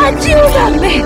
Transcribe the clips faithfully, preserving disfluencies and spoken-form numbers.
¡Ayúdame!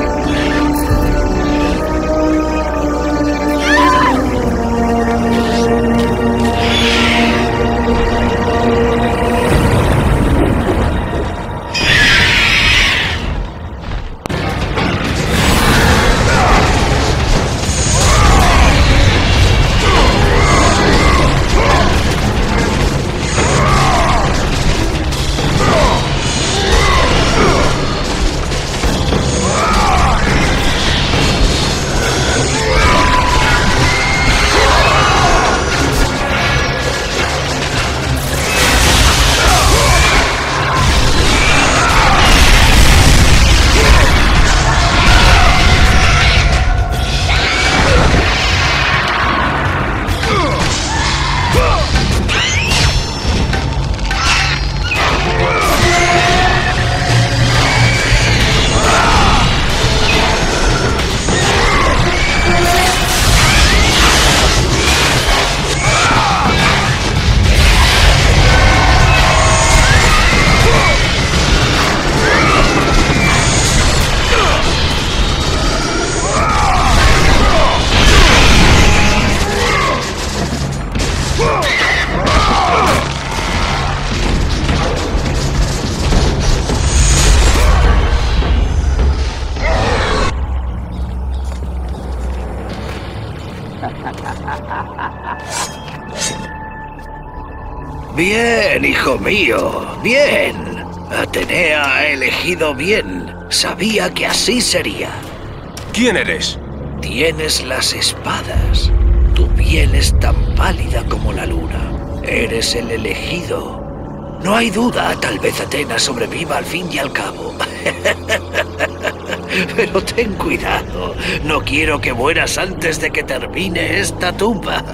Bien, hijo mío, bien. Atenea ha elegido bien. Sabía que así sería. ¿Quién eres? Tienes las espadas. Tu piel es tan pálida como la luna. Eres el elegido. No hay duda, tal vez Atena sobreviva al fin y al cabo. Pero ten cuidado. No quiero que mueras antes de que termine esta tumba.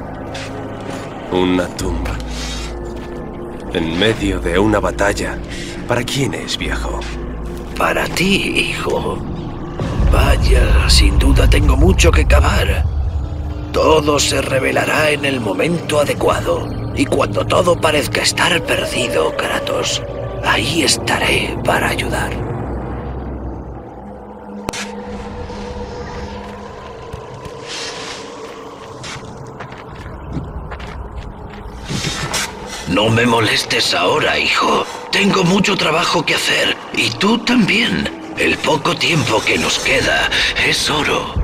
Una tumba. En medio de una batalla. ¿Para quién es, viejo? Para ti, hijo. Vaya, sin duda tengo mucho que cavar. Todo se revelará en el momento adecuado. Y cuando todo parezca estar perdido, Kratos, ahí estaré para ayudar. No me molestes ahora, hijo. Tengo mucho trabajo que hacer. Y tú también. El poco tiempo que nos queda es oro.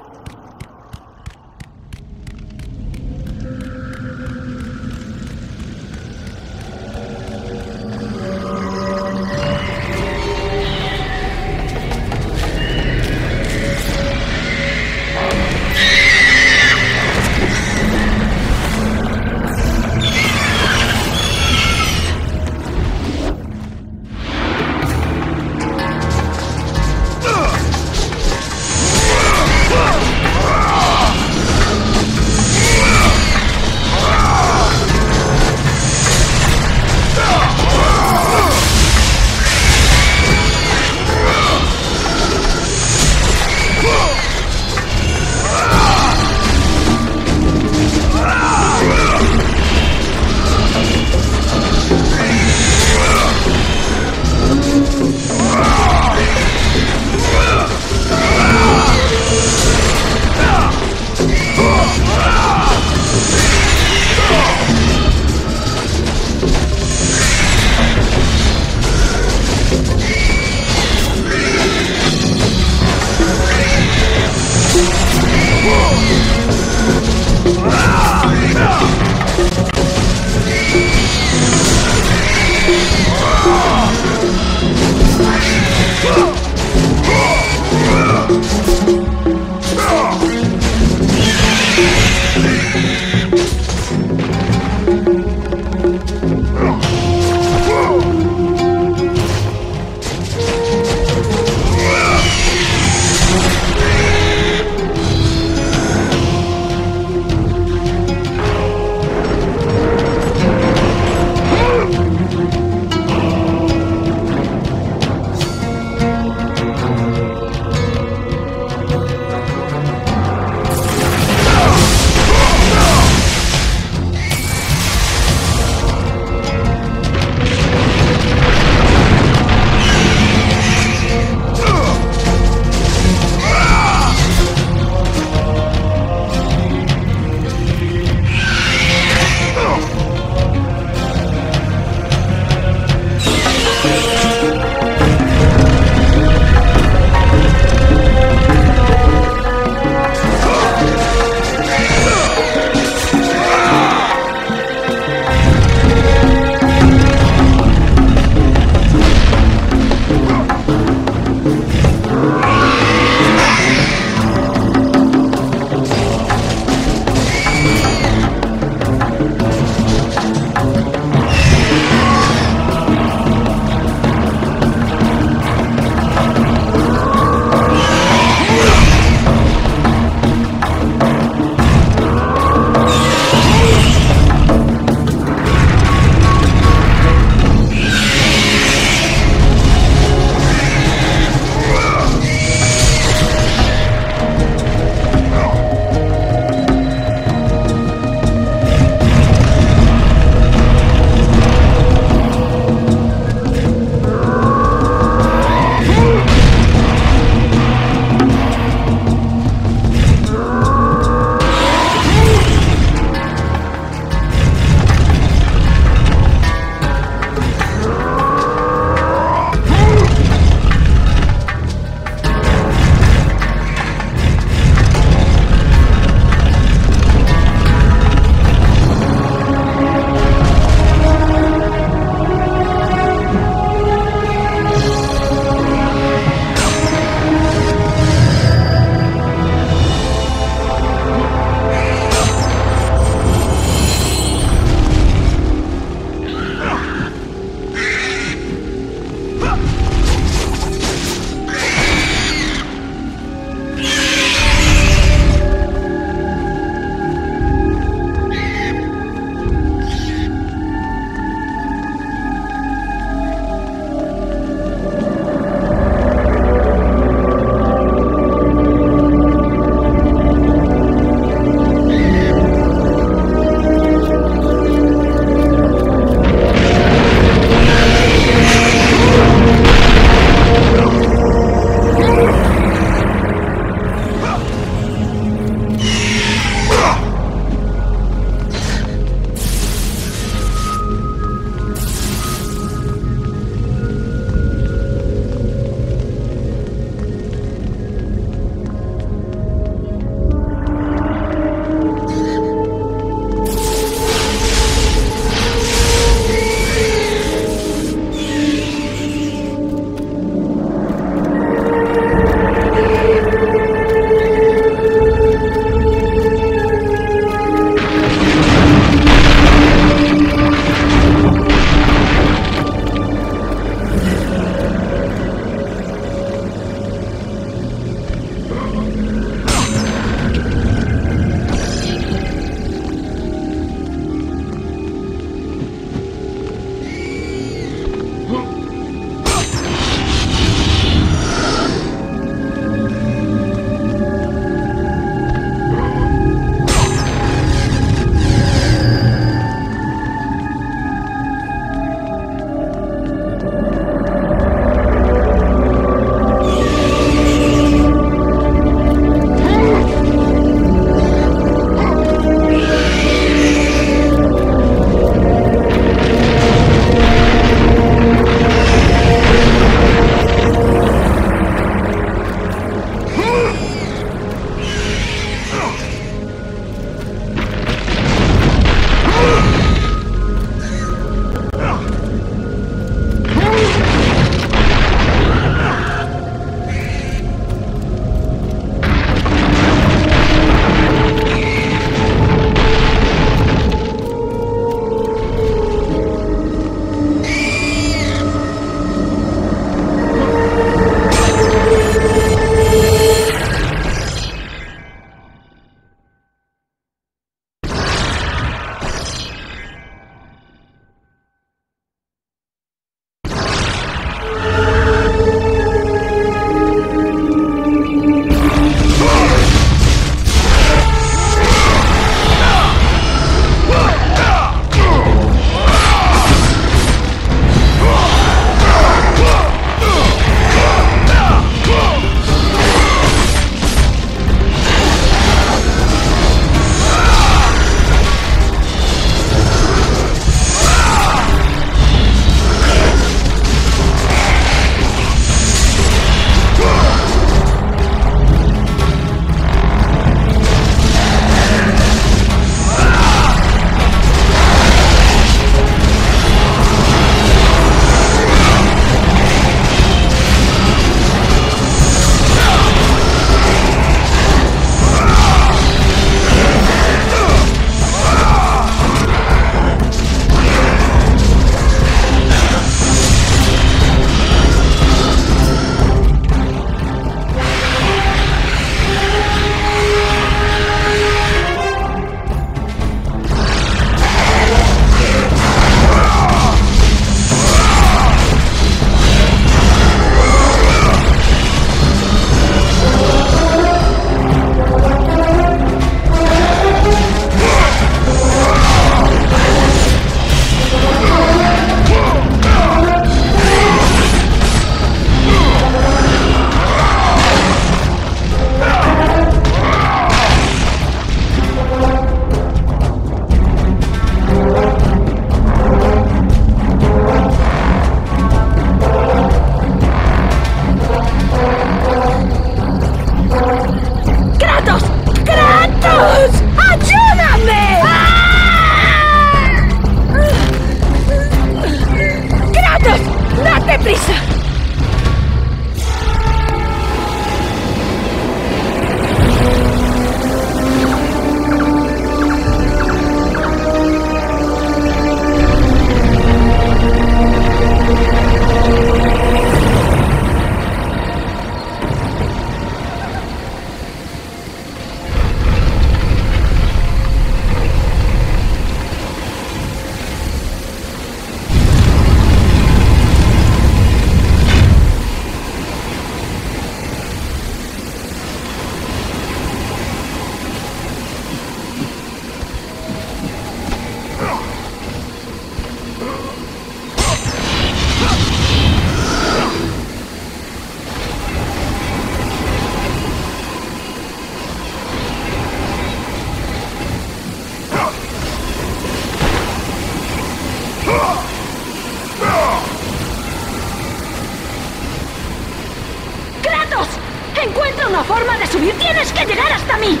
una forma de subir. ¡Tienes que llegar hasta mí!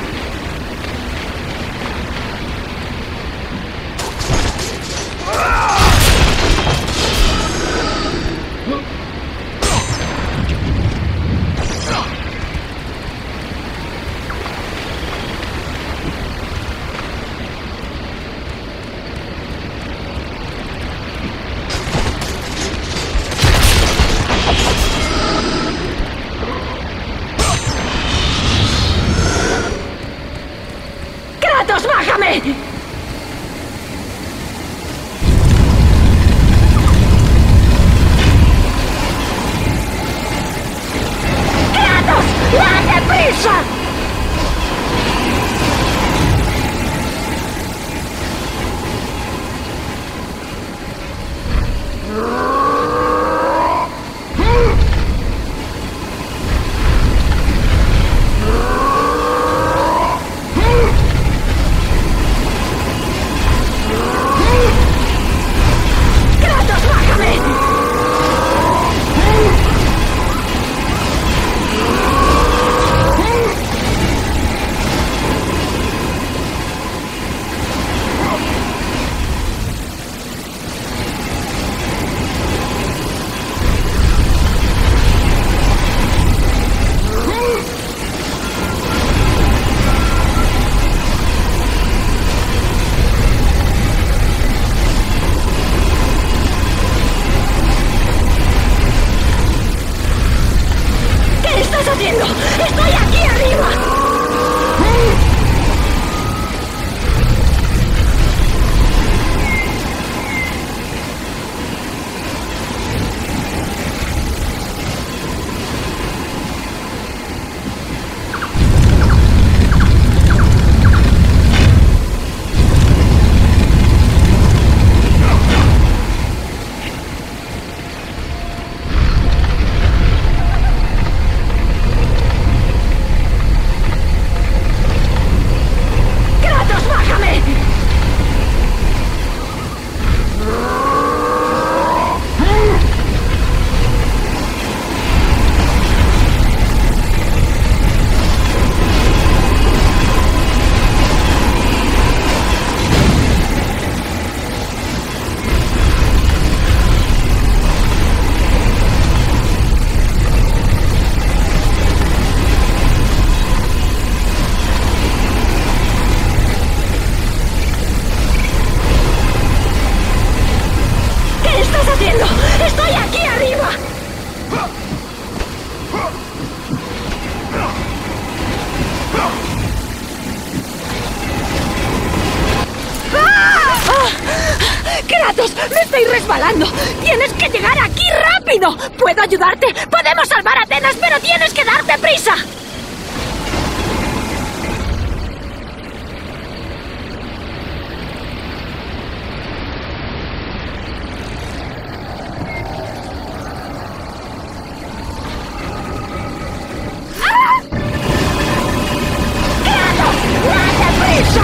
¡Kratos, bájame! ¡Kratos, date prisa! ¡Kratos, bájame! ¿Qué estás haciendo? ¡Estoy aquí arriba! ¡Kratos, bájame! ¿Qué estás haciendo? ¡Estoy aquí arriba! ¡Ah! ¡Ah! ¡Kratos! ¡Me estoy resbalando! ¡Tienes que llegar aquí rápido! ¿Puedo ayudarte? ¡Podemos salvar a Atenas, pero tienes que darte prisa! ¡Ah! ¡Kratos! ¡Date prisa!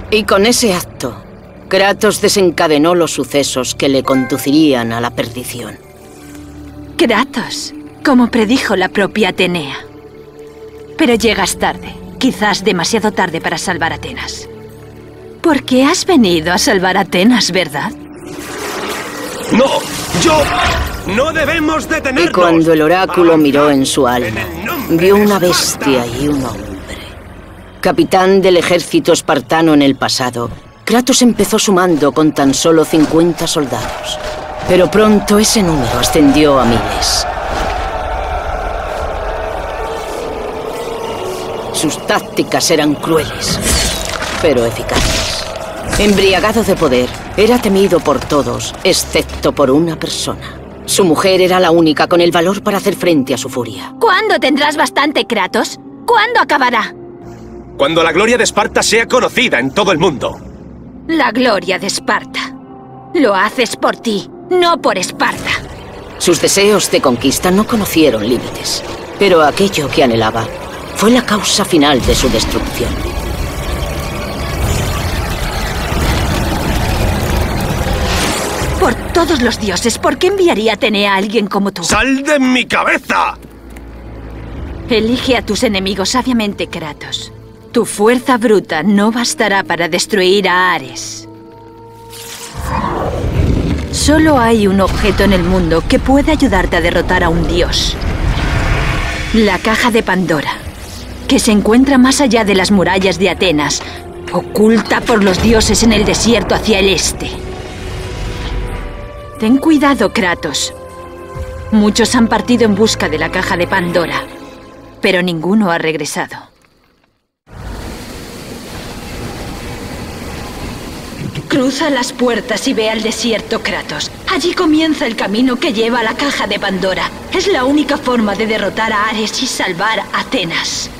Y con ese acto, Kratos desencadenó los sucesos que le conducirían a la perdición. Kratos, como predijo la propia Atenea. Pero llegas tarde, quizás demasiado tarde para salvar Atenas. Porque has venido a salvar Atenas, ¿verdad? ¡No! ¡Yo! ¡No debemos detenernos! Y cuando el oráculo miró en su alma, vio una bestia y un hombre. Capitán del ejército espartano en el pasado, Kratos empezó sumando con tan solo cincuenta soldados. Pero pronto ese número ascendió a miles. Sus tácticas eran crueles, pero eficaces. Embriagado de poder, era temido por todos, excepto por una persona. Su mujer era la única con el valor para hacer frente a su furia. ¿Cuándo tendrás bastante, Kratos? ¿Cuándo acabará? Cuando la gloria de Esparta sea conocida en todo el mundo. La gloria de Esparta. Lo haces por ti, no por Esparta. Sus deseos de conquista no conocieron límites, pero aquello que anhelaba fue la causa final de su destrucción. Por todos los dioses, ¿por qué enviaría Atenea a alguien como tú? ¡Sal de mi cabeza! Elige a tus enemigos sabiamente, Kratos. Tu fuerza bruta no bastará para destruir a Ares. Solo hay un objeto en el mundo que puede ayudarte a derrotar a un dios. La caja de Pandora, que se encuentra más allá de las murallas de Atenas, oculta por los dioses en el desierto hacia el este. Ten cuidado, Kratos. Muchos han partido en busca de la caja de Pandora, pero ninguno ha regresado. Cruza las puertas y ve al desierto, Kratos. Allí comienza el camino que lleva a la caja de Pandora. Es la única forma de derrotar a Ares y salvar a Atenas.